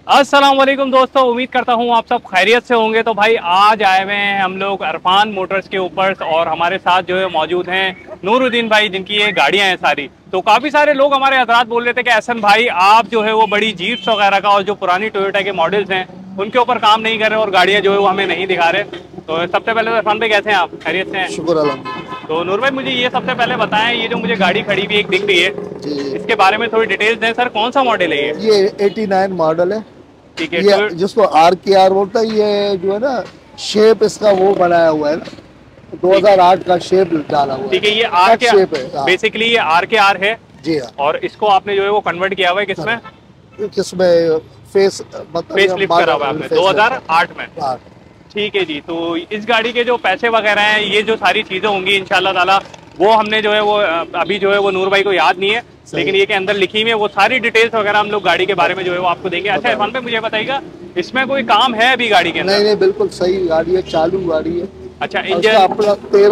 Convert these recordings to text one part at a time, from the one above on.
अस्सलाम वालेकुम दोस्तों, उम्मीद करता हूँ आप सब खैरियत से होंगे। तो भाई आज आए हुए हैं हम लोग अरफान मोटर्स के ऊपर और हमारे साथ जो है मौजूद हैं नूरुद्दीन भाई, जिनकी ये गाड़ियां हैं सारी। तो काफ़ी सारे लोग हमारे हजरात बोल रहे थे कि एहसन भाई आप जो है वो बड़ी जीप्स वगैरह का और जो पुरानी टोयोटा के मॉडल्स हैं उनके ऊपर काम नहीं कर रहे और गाड़ियाँ जो है वो हमें नहीं दिखा रहे। तो सबसे पहले तो अरफान भाई कैसे हैं आप? खैरियत से हैं? शुक्र अल्हम्दुलिल्लाह। तो नूर भाई मुझे ये सबसे पहले बताएं, ये जो मुझे गाड़ी खड़ी हुई एक दिख रही है, जी, इसके बारे में थोड़ी डिटेल्स दें सर। कौन सा मॉडल है ये? ये 89 मॉडल है। ठीक है। ये जिसको RKR बोलता है, ये जो है ना शेप इसका वो बनाया हुआ है ना, 2008 का शेप डाला हुआ है। ठीक है, ये आर के शेप है। हाँ। बेसिकली ये RKR है जी हाँ। और इसको आपने जो है वो कन्वर्ट किया हुआ है किसमें? किसमें फेस मतलब फेस लिफ्ट करा हुआ है आपने 2008 में। हाँ। ठीक है जी। तो इस गाड़ी के जो पैसे वगैरह हैं, ये जो सारी चीजें होंगी इंशाल्लाह ताला, वो हमने जो है वो अभी जो है वो नूर भाई को याद नहीं है, लेकिन ये के अंदर लिखी हुई है वो सारी डिटेल्स वगैरह हम लोग गाड़ी के बारे में जो है वो आपको देंगे। अच्छा इरफान भाई मुझे बताइएगा, इसमें कोई काम है अभी गाड़ी के अंदर? नहीं, बिल्कुल सही गाड़ी है, चालू गाड़ी है। अच्छा, उसका इंजन अपना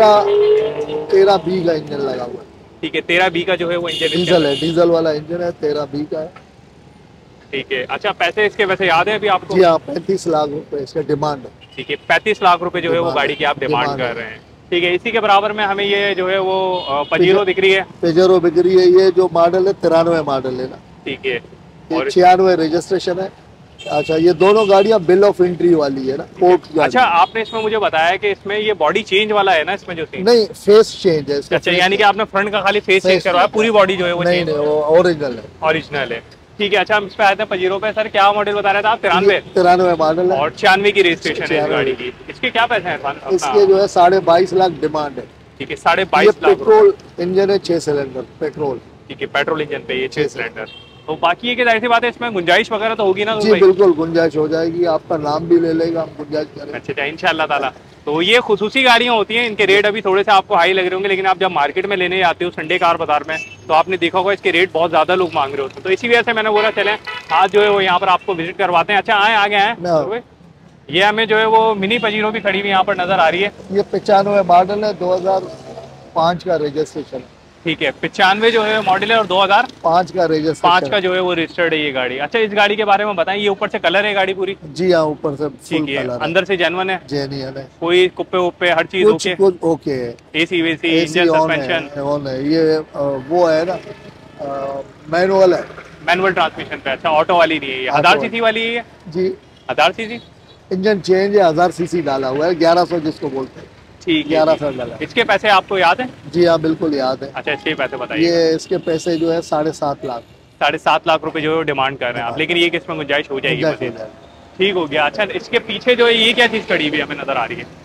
13B का इंजन लगा हुआ है। ठीक है, 13B का जो है वो इंजन डीजल है, डीजल वाला इंजन है, 13B का है। ठीक है। अच्छा, पैसे इसके वैसे याद है अभी आपको? जी हाँ, 35 लाख रुपए इसका डिमांड है। ठीक है, 35 लाख रुपए जो है वो गाड़ी की आप डिमांड कर रहे हैं। ठीक है, इसी के बराबर में हमें ये जो है वो पजीरो दिख रही है। पेजरो बिक रही है। ये जो मॉडल है 93 मॉडल है ना। ठीक है, और 96 रजिस्ट्रेशन है। अच्छा, ये दोनों गाड़ियां बिल ऑफ एंट्री वाली है ना, पोर्ट। अच्छा, आपने इसमें मुझे बताया कि इसमें ये बॉडी चेंज वाला है ना, इसमें जो सीन? नहीं, फेस चेंज है इसका। अच्छा, यानी कि आपने फ्रंट का खाली फेस चेंज करवाया, पूरी बॉडी जो है वो नहीं, वो ओरिजिनल है, ओरिजिनल है। ठीक है। अच्छा, हम इस पे आए थे पजीरो पे। सर क्या मॉडल बता रहे थे आप? 93 मॉडल है और 96 की रजिस्ट्रेशन है इस गाड़ी की। इसके क्या पैसे हैं इरफान? इसके जो है 22.5 लाख डिमांड है। ठीक है, 22.5 लाख। पेट्रोल इंजन है, 6 सिलेंडर पेट्रोल। ठीक है, पेट्रोल इंजन पे ये 6 सिलेंडर। तो बाकी ये कि जाहिर सी बात है इसमें गुंजाइश वगैरह तो होगी ना? जी बिल्कुल गुंजाइश हो जाएगी, आपका नाम भी ले लेगा, हम गुंजाइश करेंगे। अच्छा, इंशाल्लाह ताला। तो ये खुसूसी गाड़ियां होती हैं, इनके रेट अभी थोड़े से आपको हाई लग रहे होंगे, लेकिन आप जब मार्केट में लेने आते हो संडे कार बाजार में, तो आपने देखा होगा इसके रेट बहुत ज्यादा लोग मांग रहे होते हैं। तो इसी वजह से मैंने बोला चले आज जो है वो यहाँ पर आपको विजिट करवाते हैं। अच्छा, आए आगे आए। ये हमें जो है वो मिनी पजीरो भी खड़ी हुई यहाँ पर नजर आ रही है। ये 95 मॉडल है, 2005 का रजिस्ट्रेशन है। ठीक है, 95 जो है मॉडल है और 2005 का रजिस्ट्रेशन, 5 का जो है वो रजिस्टर्ड है ये गाड़ी। अच्छा, इस गाड़ी के बारे में बताएं, ये ऊपर से कलर है गाड़ी पूरी? जी हाँ, ऊपर से ठीक है, अंदर से जेन्युइन है? जेन्युइन है, कोई कुप्पे उप्पे हर चीज ओके है। एसी वेसी इंजन सस्पेंशन ऑन है। ये वो है ना, मैनुअल है, मैनुअल ट्रांसमिशन पे। अच्छा, ऑटो वाली नहीं है ये? 1000 सीसी वाली है जी। 1000 सीसी इंजन चेंज है, 1000 सीसी डाला हुआ है, 1100 जिसको बोलते हैं। ठीक है, 1100 डाला। इसके पैसे आपको याद है? जी हाँ, बिल्कुल याद है। अच्छा, इसके पैसे बताइए। ये इसके पैसे जो है 7.5 लाख। 7.5 लाख रुपए जो है डिमांड कर रहे हैं आप, लेकिन ये किसमें गुंजाइश हो जाएगी? ठीक हो गया। अच्छा, इसके पीछे जो है ये क्या चीज खड़ी हुई हमें नजर आ रही है?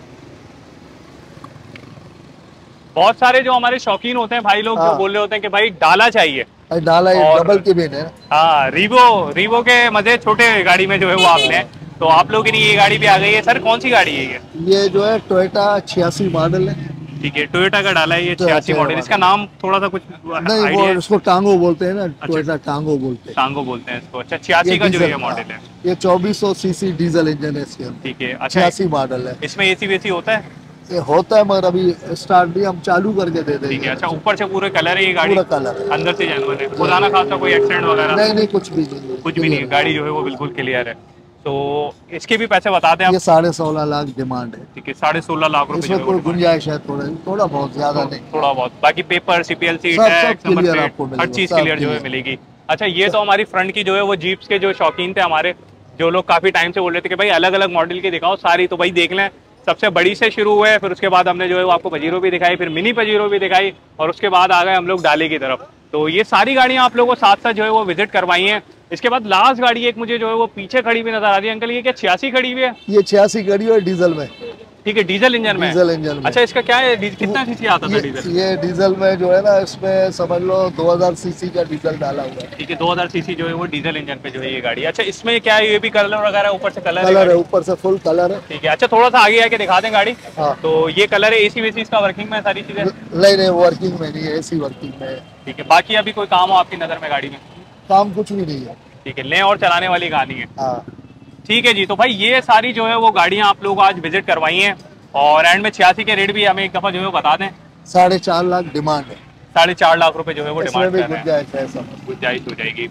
बहुत सारे जो हमारे शौकीन होते हैं भाई लोग जो बोल रहे होते हैं कि भाई डाला चाहिए, डाला डबल केबिन है। हाँ, रीवो के मजे छोटे गाड़ी में जो है वो आपने, तो आप लोग की ये गाड़ी भी आ गई है। सर कौन सी गाड़ी है ये जो है टोयोटा 86 मॉडल है। ठीक है, टोयोटा का डाला है ये 86 मॉडल। इसका नाम थोड़ा सा कुछ नहीं, वो इसको टांगो बोलते हैं ना। टोयोटा टांगो बोलते हैं। टांगो बोलते हैं इसको। अच्छा, 86 का जो ये मॉडल है, ये 2400 सीसी डीजल इंजन है इसके। ठीक है। अच्छा, 86 मॉडल है। इसमें एसी वेसी होता है? ये होता है, मगर अभी स्टार्ट भी हम चालू करके दे देंगे। ठीक है। अच्छा, ऊपर से पूरे कलर है ये गाड़ी? पूरा कलर है, अंदर से जेन्युइन है, खुदा ना खासा कोई एक्सीडेंट वगैरह? नहीं, कुछ भी नहीं, कुछ भी नहीं, गाड़ी जो है वो बिल्कुल क्लियर है। तो इसके भी पैसे बता दें आप? ये 16.5 लाख डिमांड है। ठीक है, 16.5 लाख रुपए। इसमें कोई गुंजाइश है? थोड़ा बहुत, ज्यादा नहीं, थोड़ा बहुत। बाकी पेपर, CPLC, टैक्स, हर चीज क्लियर जो है मिलेगी। अच्छा, ये तो हमारी फ्रंट की जो है वो जीप्स के जो शौकीन थे हमारे, जो लोग काफी टाइम से बोल रहे थे कि भाई अलग अलग मॉडल की दिखाओ सारी, तो भाई देख लें। सबसे बड़ी से शुरू हुए, फिर उसके बाद हमने जो है वो आपको पजीरो भी दिखाई, फिर मिनी पजीरो भी दिखाई, और उसके बाद आ गए हम लोग डाले की तरफ। तो ये सारी गाड़ियां आप लोगों को साथ साथ जो है वो विजिट करवाई हैं। इसके बाद लास्ट गाड़ी एक मुझे जो है वो पीछे खड़ी हुई नजर आ रही है। अंकल, ये क्या 86 खड़ी हुई है? ये 86 खड़ी हुई है, डीजल में। ठीक है, डीजल इंजन में? डीजल इंजन में। अच्छा, इसका क्या है, कितना सीसी आता था डीजल? ये डीजल में जो है ना, इसमें समझ लो 2000 सीसी का डीजल डाला हुआ है। ठीक है, 2000 सीसी जो है वो डीजल इंजन पे जो है ये गाड़ी। अच्छा, इसमें क्या है, ये भी कलर वगैरह ऊपर से कलर है? ऊपर से फुल कलर है। ठीक है। अच्छा, थोड़ा सा आगे आके दिखा दें गाड़ी। हाँ। तो ये कलर है, एसी वेसी इसका वर्किंग में सारी चीजें? नहीं, वर्किंग में नहीं है, एसी वर्किंग में है। ठीक है। बाकी अभी कोई काम हो आपकी नजर में गाड़ी में? काम कुछ भी नहीं है। ठीक है, लें और चलाने वाली गाड़ी है। हाँ। ठीक है जी। तो भाई ये सारी जो है वो गाड़ियां आप लोग आज विजिट करवाई हैं, और एंड में 86 के रेट भी हमें एक दफा जो है बता दें। 4.5 लाख डिमांड है। 4.5 लाख रुपए जो है वो डिमांड कर रहे हैं। गुंजाइश है, सब गुंजाइश हो जाएगी।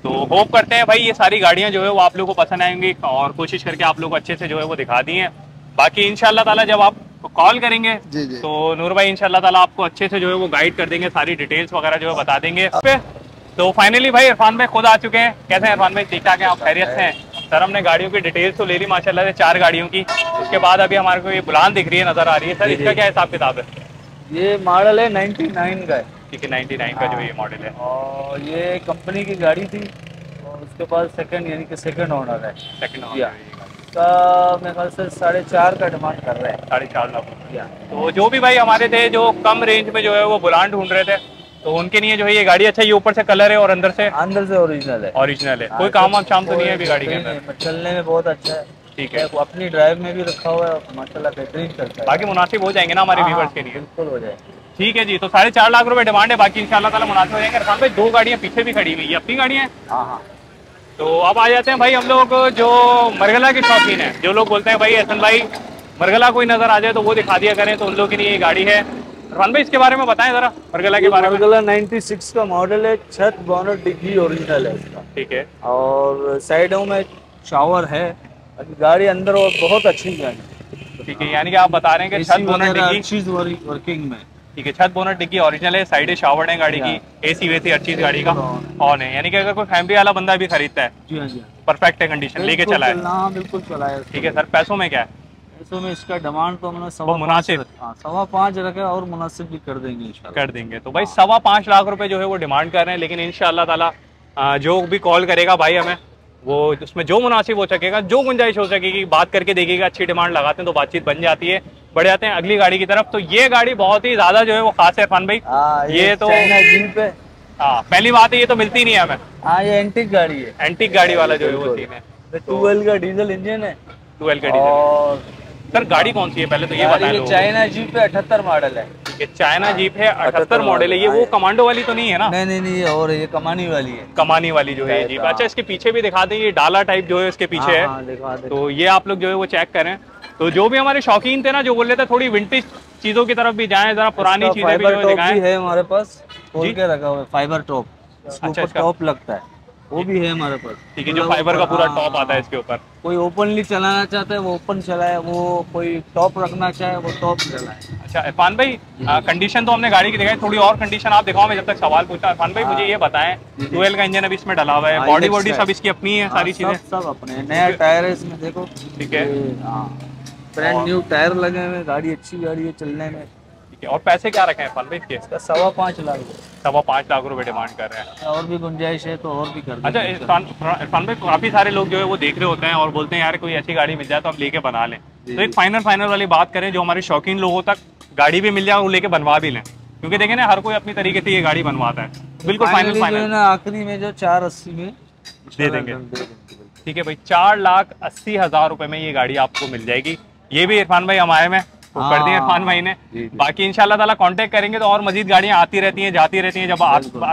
तो होप करते हैं भाई ये सारी गाड़ियां जो है वो आप लोगों को पसंद आएंगी और कोशिश करके आप लोग को अच्छे से जो है वो दिखा दी हैं। बाकी इंशाल्लाह ताला जब आप कॉल करेंगे तो नूर भाई इंशाल्लाह ताला आपको अच्छे से जो है वो गाइड कर देंगे, सारी डिटेल्स वगैरह जो है बता देंगे। तो फाइनली भाई इरफान भाई खुद आ चुके हैं। कैसे हैं इरफान भाई? ठीक ठाक हैं? आप खैरियत से हैं? सर हमने गाड़ियों की डिटेल्स तो ले ली माशाल्लाह से, 4 गाड़ियों की। उसके बाद अभी हमारे को ये बुलान दिख रही है, नजर आ रही है। सर इसका क्या हिसाब किताब है? ये मॉडल है 99 का है। ठीक है, 99 का जो ये मॉडल है और ये कंपनी की गाड़ी थी और उसके बाद सेकंड यानी कि सेकंड ओनर है। सेकंड ओनर का मेरे ख्याल से 4.5 का डिमांड कर रहे हैं। 4.5 लाख। तो जो भी भाई हमारे थे जो कम रेंज में जो है वो बुलान ढूंढ रहे थे तो उनके लिए जो है ये गाड़ी अच्छा, ये ऊपर से कलर है और अंदर से ओरिजिनल है। ओरिजिनल है, कोई काम वाम शाम तो नहीं है अभी गाड़ी के अंदर? चलने में बहुत अच्छा है। ठीक है, अपनी ड्राइव में भी रखा हुआ है माशाल्लाह, बेहतरीन चलता है। बाकी मुनासिब हो जाएंगे ना हमारे व्यूअर्स के लिए? बिल्कुल हो जाएंगे। ठीक है जी, तो 4.5 लाख रुपए डिमांड है, बाकी इंशाल्लाह ताला मुनासिब हो जाएंगे। इरफान भाई 2 गाड़ियां पीछे भी खड़ी हुई है, अपनी गाड़ियां हैं? हाँ। तो अब आ जाते हैं भाई हम लोग जो मरगला के शौकीन है, जो लोग बोलते हैं भाई हसन भाई मरगला कोई नजर आ जाए तो वो दिखा दिया करें, तो उन लोगों के लिए ये गाड़ी है। इरफान भाई इसके बारे में बताएं जरा, मरगला के बारे में। मरगला 96 का मॉडल है, छत बोनट डिग्गी ओरिजिनल है इसका। ठीक है, और साइडों में शावर है, गाड़ी अंदर और बहुत अच्छी गाड़ी। ठीक है, यानी कि आप बता रहे हैं कि छत बोनट डिग्गी वर्किंग में। ठीक है, छत बोनट डिग्गी ओरिजिनल है, साइड शावर है गाड़ी की, एसी वेसी हर चीज गाड़ी का ऑन है, यानी कि अगर कोई फैमिली वाला बंदा भी खरीदता है जी हाँ परफेक्ट है कंडीशन, लेके चला है। हाँ बिल्कुल चला है। ठीक है सर, पैसों में क्या है? पैसों में इसका डिमांड तो हमने मुनासिब 5.25 रखे और मुनासिब भी कर देंगे इंशाल्लाह। कर देंगे। तो भाई 5.25 लाख रुपए जो है वो डिमांड कर रहे हैं, लेकिन इंशाल्लाह ताला जो भी कॉल करेगा भाई हमें वो उसमें जो मुनासिब हो सकेगा, जो गुंजाइश हो सकेगी, बात करके देखिएगा। अच्छी डिमांड लगाते हैं तो बातचीत बन जाती है। बढ़ जाते हैं अगली गाड़ी की तरफ। तो ये गाड़ी बहुत ही ज्यादा जो है वो खास है इरफान भाई। ये तो जीप है। हाँ, पहली बात है ये तो मिलती नहीं है हमें। हाँ, ये एंटीक गाड़ी है। एंटीक गाड़ी वाला जो है वो सीन है। 12 का डीजल इंजन है। 12 का डीजल। और सर गाड़ी कौन सी है पहले तो ये बताएं। चाइना जीप है, 78 मॉडल है। ये चाइना जीप है, 78 मॉडल है। ये वो कमांडो वाली तो नहीं है ना? नहीं, और ये कमानी वाली है। कमानी वाली जो है जीप। अच्छा, इसके पीछे भी दिखा दें, ये डाला टाइप जो है इसके पीछे है, तो ये आप लोग जो है वो चेक करें। तो जो भी हमारे शौकीन थे ना, जो बोल रहे थे थोड़ी विंटेज चीजों की तरफ भी जाएं, जरा पुरानी चीजें भी दिखाएं। है हमारे पास, खोल के रखा हुआ है, फाइबर टॉप। अच्छा, टॉप लगता है वो भी है हमारे पास। ठीक है, जो फाइबर का पूरा टॉप आता है इसके ऊपर। कोई ओपनली चलाना चाहता है वो ओपन चलाए, वो कोई टॉप रखना चाहे वो टॉप चलाए। अच्छा इरफान भाई, कंडीशन तो हमने गाड़ी की दिखाई, थोड़ी और कंडीशन आप दिखाओ, मैं जब तक सवाल पूछता हूं। इरफान भाई मुझे ये बताएं, 12 का इंजन अभी इसमें डला हुआ है, बॉडी वॉडी सब इसकी अपनी है, सारी चीजें सब अपने। नया टायर है इसमें, देखो। ठीक है, ब्रांड न्यू टायर लगे हुए, गाड़ी अच्छी गाड़ी है चलने में। ठीक है, और पैसे क्या रखे हैं इरफान भाई इसके? 5.25 लाख। 5.25 लाख रुपए डिमांड कर रहे हैं। और भी गुंजाइश है तो और भी कर देंगे। अच्छा इरफान भाई, काफी सारे लोग जो है वो देख रहे होते हैं और बोलते हैं यार कोई ऐसी गाड़ी मिल जाए तो हम लेके बना लें। तो एक फाइनल वाली बात करें, जो हमारे शौकीन लोगों तक गाड़ी भी मिल जाए, वो लेके बनवा भी लें, क्योंकि देखें ना हर कोई अपनी तरीके से ये गाड़ी बनवाता है। बिल्कुल फाइनल आखिरी में जो 480 में दे देंगे। ठीक है भाई, 4,80,000 रुपए में ये गाड़ी आपको मिल जाएगी। ये भी इरफान भाई हमारे में तो कर दिए इरफान भाई ने। बाकी इंशाल्लाह ताला कांटेक्ट करेंगे तो और मजीद गाड़ियां आती रहती हैं, जाती रहती हैं। जब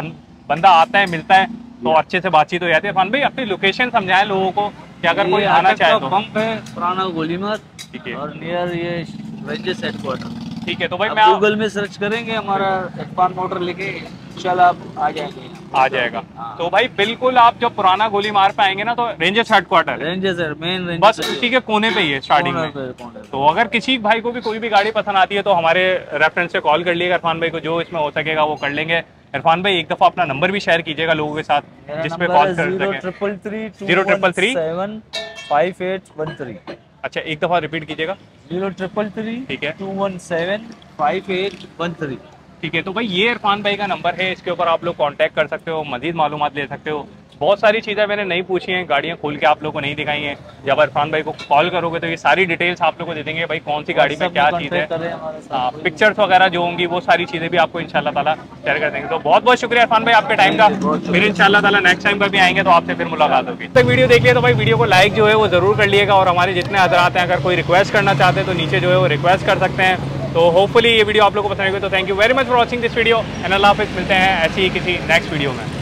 बंदा आता है, मिलता है, तो अच्छे से बातचीत हो जाती है। इरफान भाई अपनी लोकेशन समझाएं लोगों को कि अगर कोई आना चाहे तो। पंप है पुराना गोलीमार, ठीक है, और नियर ये रेंजर्स हेडक्वार्टर। ठीक है, तो भाई मैं गूगल में सर्च करेंगे हमारा इरफान मोटर लेके, इंशाल्लाह आप आ जाएंगे, आ जाएगा। तो भाई बिल्कुल आप जब पुराना गोली मार पे आएंगे ना, तो rangers headquarter, rangers main rangers बस उसी के कोने पे ही है स्टार्टिंग में। तो अगर किसी भाई को भी कोई भी गाड़ी पसंद आती है तो हमारे रेफरेंस से कॉल कर लिएगा इरफान भाई को, जो इसमें हो सकेगा वो कर लेंगे। इरफान भाई एक दफा अपना नंबर भी शेयर कीजिएगा लोगों के साथ, जिसपे कॉल कर सकें। 03332175813। अच्छा, एक दफा रिपीट कीजिएगा। 03332175813। ठीक है, 2175813। ठीक है। तो भाई ये इरफान भाई का नंबर है, इसके ऊपर आप लोग कांटेक्ट कर सकते हो, मजीद मालूमात ले सकते हो। बहुत सारी चीज़ें मैंने नहीं पूछी हैं, गाड़ियाँ खोल के आप लोगों को नहीं दिखाई हैं। जब इरफान भाई को कॉल करोगे तो ये सारी डिटेल्स आप लोग को दे देंगे, भाई कौन सी गाड़ी में क्या चीज़ है, पिक्चर्स वगैरह जो होंगी वो सारी चीज़ें भी आपको इंशाल्लाह ताला शेयर कर देंगे। तो बहुत बहुत शुक्रिया इरफान भाई आपके टाइम का। फिर इंशाल्लाह ताला नेक्स्ट टाइम कभी आएंगे तो आपसे फिर मुलाकात होगी। तो वीडियो देखिए तो भाई वीडियो को लाइक जो है वो जरूर कर लिएगा, और हमारे जितने हजरात हैं अगर कोई रिक्वेस्ट करना चाहते हैं तो नीचे जो है वो रिक्वेस्ट कर सकते हैं। तो होपफुली ये वीडियो आप लोगों को पसंद आएगी। तो thank you very much for watching this video and अल्लाह हाफिज़। मिलते हैं ऐसी ही किसी नेक्स्ट वीडियो में।